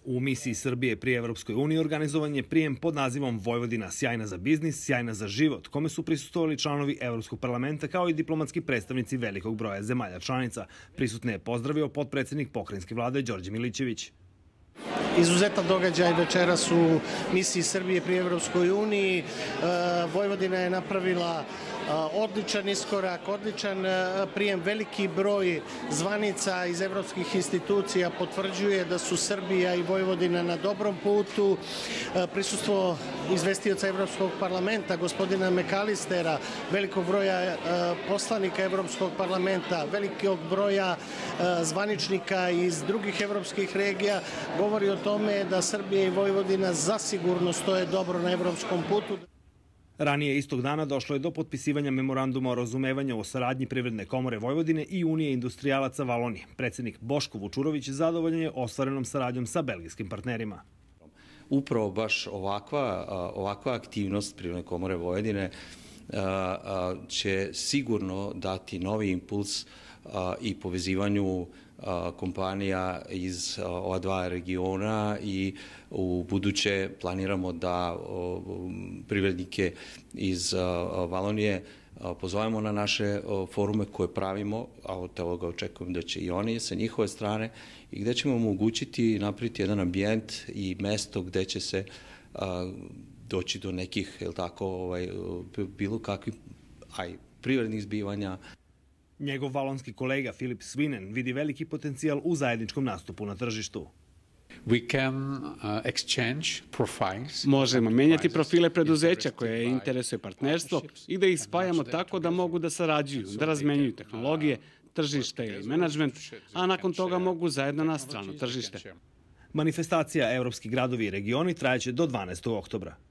U misiji Srbije pri Evropskoj uniji organizovan je prijem pod nazivom Vojvodina sjajna za biznis, sjajna za život, kome su prisustvovali članovi Evropskog parlamenta kao i diplomatski predstavnici velikog broja zemalja članica. Prisutne je pozdravio potpredsednik pokrajinske vlade Đorđe Milićević. Izuzetan događaj večeras u misiji Srbije pri Evropskoj uniji. Vojvodina je napravila odličan iskorak, odličan prijem. Veliki broj zvanica iz evropskih institucija potvrđuje da su Srbija i Vojvodina na dobrom putu. Prisustvo izvestioca Evropskog parlamenta, gospodina Mekalistera, velikog broja poslanika Evropskog parlamenta, velikog broja zvaničnika iz drugih evropskih regija, govori o tome da Srbija i Vojvodina zasigurno stoje dobro na evropskom putu. Ranije istog dana došlo je do potpisivanja memoranduma o razumevanju o saradnji Privredne komore Vojvodine i Unije industrijalaca Valonije. Predsednik Boško Vučurović zadovoljan je ostvarenom saradnjom sa belgijskim partnerima. Upravo baš ovakva aktivnost Privredne komore Vojvodine će sigurno dati novi impuls i povezivanju kompanija iz ova dva regiona i u buduće planiramo da privrednike iz Valonije pozovemo na naše forume koje pravimo, a od toga očekujem da će i oni sa njihove strane i gde ćemo omogućiti i napraviti jedan ambijent i mesto gde će se doći do nekih, bilo kakvih privrednih zbivanja. Njegov valonski kolega Filip Svinen vidi veliki potencijal u zajedničkom nastupu na tržištu. Možemo menjati profile preduzeća koje interesuje partnerstvo i da ih spajamo tako da mogu da sarađuju, da razmenjuju tehnologije, tržište ili menadžment, a nakon toga mogu zajedno na strano tržište. Manifestacija Evropski gradovi i regioni trajeće do 12. oktobra.